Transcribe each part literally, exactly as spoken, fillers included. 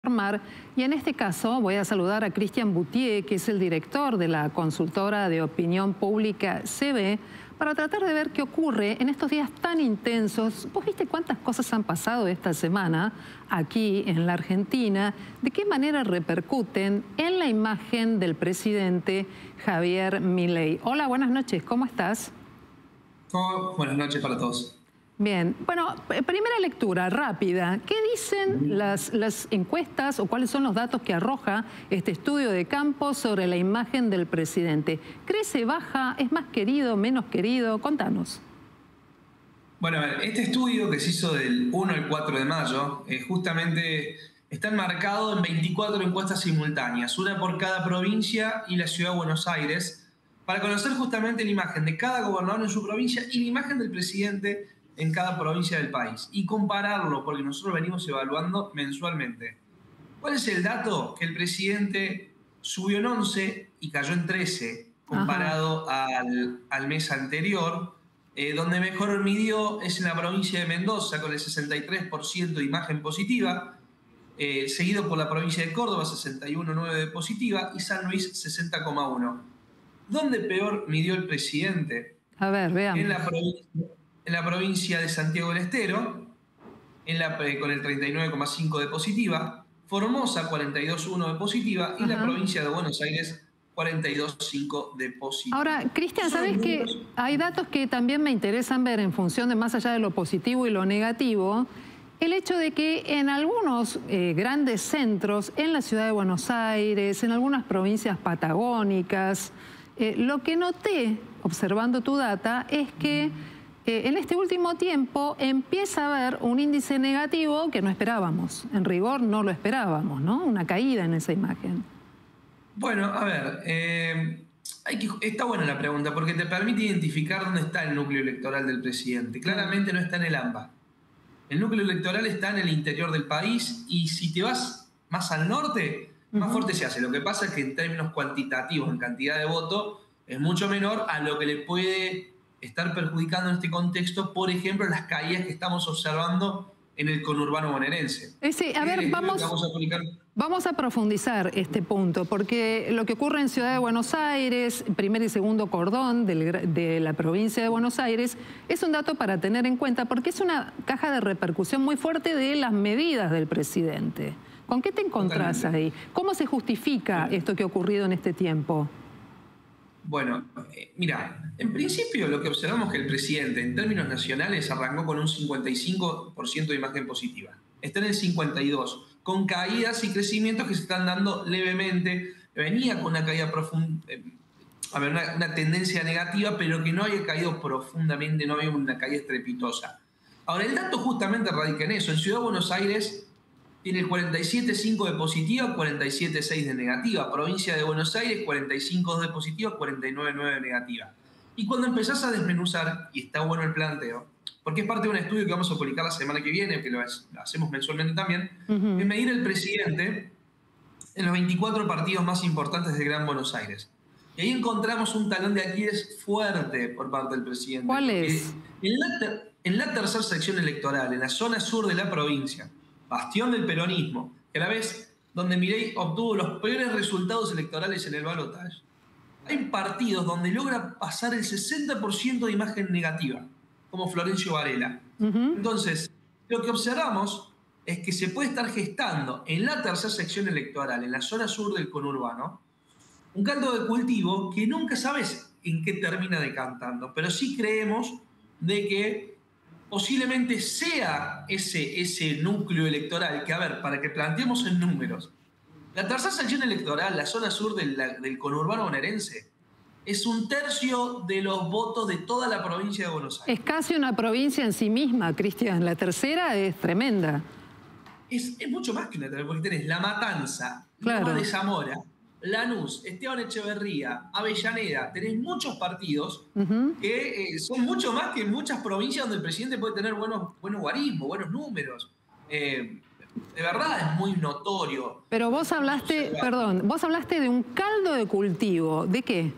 Informar. Y en este caso voy a saludar a Cristian Boutier, que es el director de la consultora de opinión pública C B, para tratar de ver qué ocurre en estos días tan intensos. ¿Vos viste cuántas cosas han pasado esta semana aquí en la Argentina? ¿De qué manera repercuten en la imagen del presidente Javier Milei? Hola, buenas noches, ¿cómo estás? Oh, buenas noches para todos. Bien, bueno, primera lectura rápida. ¿Qué dicen las, las encuestas o cuáles son los datos que arroja este estudio de campo sobre la imagen del presidente? ¿Crece, baja, es más querido, menos querido? Contanos. Bueno, a ver, este estudio que se hizo del uno al cuatro de mayo, eh, justamente está enmarcado en veinticuatro encuestas simultáneas, una por cada provincia y la ciudad de Buenos Aires, para conocer justamente la imagen de cada gobernador en su provincia y la imagen del presidente en cada provincia del país y compararlo, porque nosotros venimos evaluando mensualmente. ¿Cuál es el dato? Que el presidente subió en once y cayó en trece comparado al, al mes anterior, eh, donde mejor midió es en la provincia de Mendoza con el sesenta y tres por ciento de imagen positiva, eh, seguido por la provincia de Córdoba sesenta y uno coma nueve de positiva y San Luis sesenta coma uno. ¿Dónde peor midió el presidente? A ver, veamos. En la provincia En la provincia de Santiago del Estero, en la, con el treinta y nueve coma cinco de positiva, Formosa cuarenta y dos coma uno de positiva y Ajá. la provincia de Buenos Aires cuarenta y dos coma cinco de positiva. Ahora, Cristian, ¿sabes que hay datos que también me interesan ver en función de más allá de lo positivo y lo negativo? El hecho de que en algunos eh, grandes centros, en la ciudad de Buenos Aires, en algunas provincias patagónicas, eh, lo que noté, observando tu data, es que Eh, en este último tiempo empieza a haber un índice negativo que no esperábamos. En rigor no lo esperábamos, ¿no? Una caída en esa imagen. Bueno, a ver, eh, hay que, está buena la pregunta porque te permite identificar dónde está el núcleo electoral del presidente. Claramente no está en el AMBA. El núcleo electoral está en el interior del país y si te vas más al norte, más uh-huh. fuerte se hace. Lo que pasa es que en términos cuantitativos, en cantidad de votos, es mucho menor a lo que le puede estar perjudicando en este contexto, por ejemplo, las caídas que estamos observando en el conurbano bonaerense. Sí, a ver, vamos, vamos, a vamos a profundizar este punto, porque lo que ocurre en Ciudad de Buenos Aires, primer y segundo cordón del, de la provincia de Buenos Aires, es un dato para tener en cuenta, porque es una caja de repercusión muy fuerte de las medidas del presidente. ¿Con qué te encontrás Totalmente. ahí? ¿Cómo se justifica sí. esto que ha ocurrido en este tiempo? Bueno, eh, mira, en principio lo que observamos es que el presidente en términos nacionales arrancó con un cincuenta y cinco por ciento de imagen positiva. Está en el cincuenta y dos por ciento, con caídas y crecimientos que se están dando levemente. Venía con una caída profunda, eh, a ver, una, una tendencia negativa, pero que no había caído profundamente, no había una caída estrepitosa. Ahora, el dato justamente radica en eso. En Ciudad de Buenos Aires tiene el cuarenta y siete coma cinco de positiva, cuarenta y siete coma seis de negativa. Provincia de Buenos Aires, cuarenta y cinco coma dos de positiva, cuarenta y nueve coma nueve de negativa. Y cuando empezás a desmenuzar, y está bueno el planteo, porque es parte de un estudio que vamos a publicar la semana que viene, que lo, es, lo hacemos mensualmente también, uh-huh. es medir el presidente en los veinticuatro partidos más importantes de Gran Buenos Aires. Y ahí encontramos un talón de Aquiles fuerte por parte del presidente. ¿Cuál es? En la, en la tercera sección electoral, en la zona sur de la provincia, bastión del peronismo, que a la vez donde Milei obtuvo los peores resultados electorales en el balotaje, hay partidos donde logra pasar el sesenta por ciento de imagen negativa, como Florencio Varela. Uh-huh. Entonces, lo que observamos es que se puede estar gestando en la tercera sección electoral, en la zona sur del conurbano, un caldo de cultivo que nunca sabes en qué termina decantando, pero sí creemos de que posiblemente sea ese, ese núcleo electoral que, a ver, para que planteemos en números, la tercera sección electoral, la zona sur del, del conurbano bonaerense, es un tercio de los votos de toda la provincia de Buenos Aires. Es casi una provincia en sí misma, Cristian. La tercera es tremenda. Es, es mucho más que una tercera, porque tenés La Matanza, claro. Loma de Zamora, Lanús, Esteban Echeverría, Avellaneda, tenés muchos partidos uh-huh. que eh, son mucho más que muchas provincias donde el presidente puede tener buenos, buenos guarismos, buenos números. Eh, de verdad es muy notorio. Pero vos hablaste, perdón, vos hablaste de un caldo de cultivo. ¿De qué?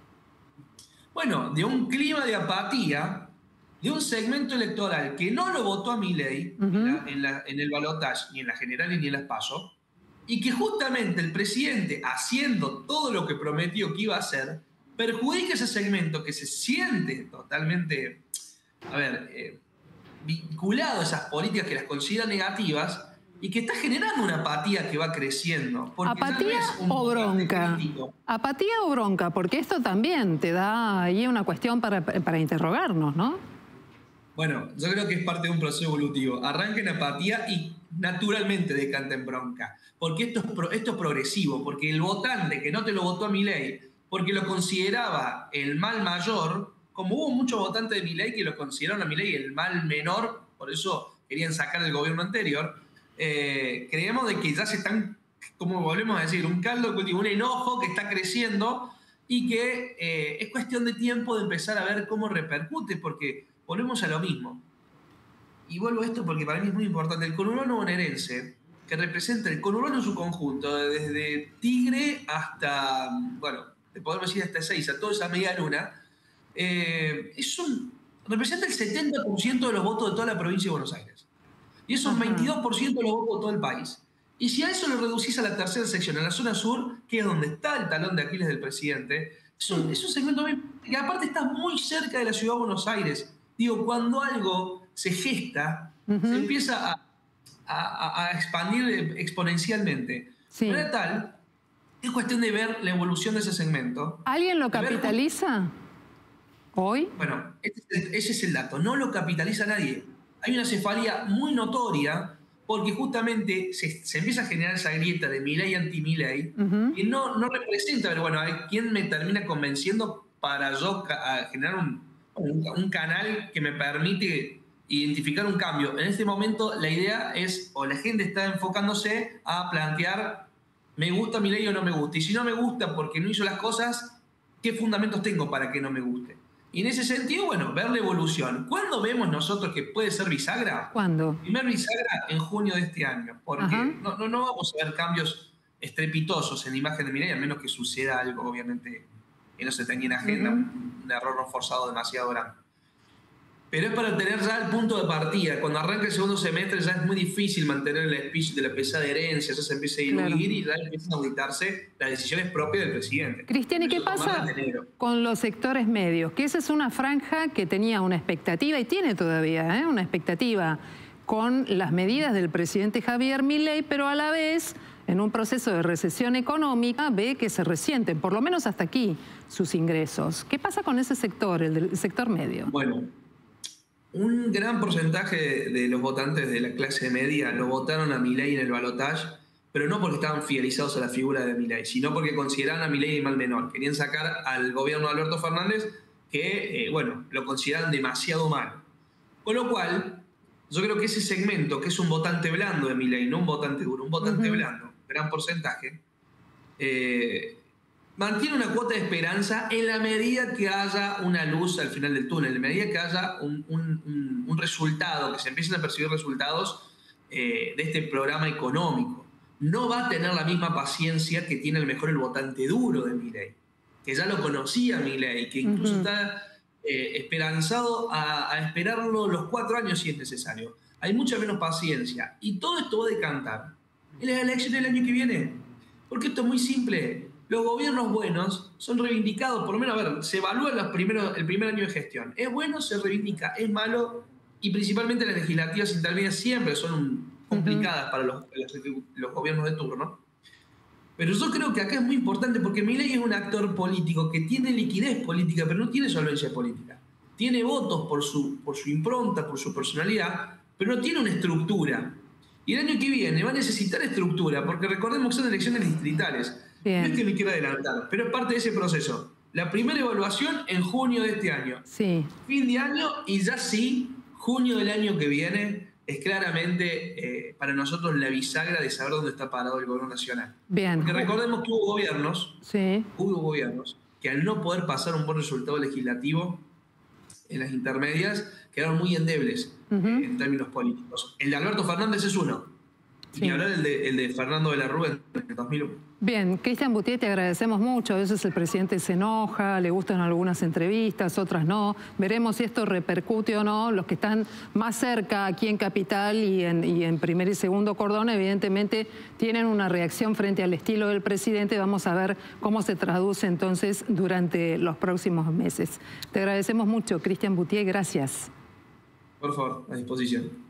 Bueno, de un clima de apatía, de un segmento electoral que no lo votó a Milei uh-huh. en, la, en, la, en el balotaje, ni en las generales ni en las PASO, y que justamente el presidente, haciendo todo lo que prometió que iba a hacer, perjudica ese segmento que se siente totalmente, a ver, eh, vinculado a esas políticas que las considera negativas y que está generando una apatía que va creciendo. ¿Apatía no o bronca? ¿Apatía o bronca? Porque esto también te da ahí una cuestión para, para interrogarnos, ¿no? Bueno, yo creo que es parte de un proceso evolutivo. Arranca en apatía y naturalmente decanta en bronca. Porque esto es, pro, esto es progresivo, porque el votante que no te lo votó a Milei, porque lo consideraba el mal mayor, como hubo muchos votantes de Milei que lo consideraron a Milei el mal menor, por eso querían sacar el gobierno anterior, eh, creemos de que ya se están, como volvemos a decir, un caldo de cultivo, un enojo que está creciendo y que eh, es cuestión de tiempo de empezar a ver cómo repercute, porque volvemos a lo mismo. Y vuelvo a esto porque para mí es muy importante. El conurbano bonaerense, que representa el conurbano en su conjunto, desde Tigre hasta, bueno, podemos decir hasta Ezeiza, toda esa media luna, eh, es un, representa el setenta por ciento de los votos de toda la provincia de Buenos Aires. Y eso es un veintidós por ciento de los votos de todo el país. Y si a eso lo reducís a la tercera sección, a la zona sur, que es donde está el talón de Aquiles del presidente, es un, es un segmento que aparte está muy cerca de la ciudad de Buenos Aires. Digo, cuando algo se gesta, uh-huh. se empieza a, a, a expandir exponencialmente. Sí. Pero tal, es cuestión de ver la evolución de ese segmento. ¿Alguien lo capitaliza ver... hoy? Bueno, ese es, el, ese es el dato. No lo capitaliza nadie. Hay una cefalía muy notoria porque justamente se, se empieza a generar esa grieta de Milei anti-Milei uh-huh. que no, no representa, pero bueno, ¿quién me termina convenciendo para yo a generar un... Un, un canal que me permite identificar un cambio? En este momento la idea es, o la gente está enfocándose a plantear, ¿me gusta Milei o no me gusta? Y si no me gusta porque no hizo las cosas, ¿qué fundamentos tengo para que no me guste? Y en ese sentido, bueno, ver la evolución. ¿Cuándo vemos nosotros que puede ser bisagra? ¿Cuándo? Primer bisagra en junio de este año, porque no, no, no vamos a ver cambios estrepitosos en la imagen de Milei, a menos que suceda algo, obviamente, que no se tenía en agenda, uh-huh. un, un error no forzado demasiado grande. Pero es para tener ya el punto de partida. Cuando arranca el segundo semestre ya es muy difícil mantener el speech de la pesada herencia, ya se empieza a diluir claro. y ya empiezan a auditarse las decisiones propias del presidente. Cristian, ¿y qué pasa con los sectores medios? Que esa es una franja que tenía una expectativa, y tiene todavía ¿eh? una expectativa, con las medidas del presidente Javier Milei, pero a la vez, en un proceso de recesión económica, ve que se resienten, por lo menos hasta aquí, sus ingresos. ¿Qué pasa con ese sector, el del sector medio? Bueno, un gran porcentaje de los votantes de la clase media lo votaron a Milei en el balotaje, pero no porque estaban fidelizados a la figura de Milei, sino porque consideraban a Milei el mal menor. Querían sacar al gobierno de Alberto Fernández, que, eh, bueno, lo consideraban demasiado malo. Con lo cual, yo creo que ese segmento, que es un votante blando de Milei, no un votante duro, un votante uh-huh. blando, gran porcentaje, eh, mantiene una cuota de esperanza en la medida que haya una luz al final del túnel, en la medida que haya un, un, un, un resultado, que se empiecen a percibir resultados eh, de este programa económico. No va a tener la misma paciencia que tiene a lo mejor el votante duro de Milei, que ya lo conocía Milei, que incluso uh-huh. está eh, esperanzado a, a esperarlo los cuatro años si es necesario. Hay mucha menos paciencia y todo esto va a decantar en las elecciones del año que viene, porque esto es muy simple. Los gobiernos buenos son reivindicados, por lo menos, a ver, se evalúa los primeros, el primer año de gestión. Es bueno, se reivindica, es malo, y principalmente las legislativas intermedias siempre son un, complicadas uh-huh. para los, los, los gobiernos de turno. Pero yo creo que acá es muy importante porque Milei es un actor político que tiene liquidez política, pero no tiene solvencia política. Tiene votos por su, por su impronta, por su personalidad, pero no tiene una estructura. Y el año que viene va a necesitar estructura, porque recordemos que son elecciones distritales. Bien. No es que me quiera adelantar, pero es parte de ese proceso. La primera evaluación en junio de este año. Sí. Fin de año y ya sí, junio del año que viene es claramente eh, para nosotros la bisagra de saber dónde está parado el gobierno nacional. Bien. Porque recordemos que hubo gobiernos, sí. hubo gobiernos que al no poder pasar un buen resultado legislativo en las intermedias quedaron muy endebles uh-huh. eh, en términos políticos. El de Alberto Fernández es uno. Y ni hablar el de, el de Fernando de la Rúa en dos mil uno. Bien, Cristian Boutier, te agradecemos mucho. A veces el presidente se enoja, le gustan algunas entrevistas, otras no. Veremos si esto repercute o no. Los que están más cerca aquí en Capital y en, y en primer y segundo cordón, evidentemente tienen una reacción frente al estilo del presidente. Vamos a ver cómo se traduce entonces durante los próximos meses. Te agradecemos mucho, Cristian Boutier. Gracias. Por favor, a disposición.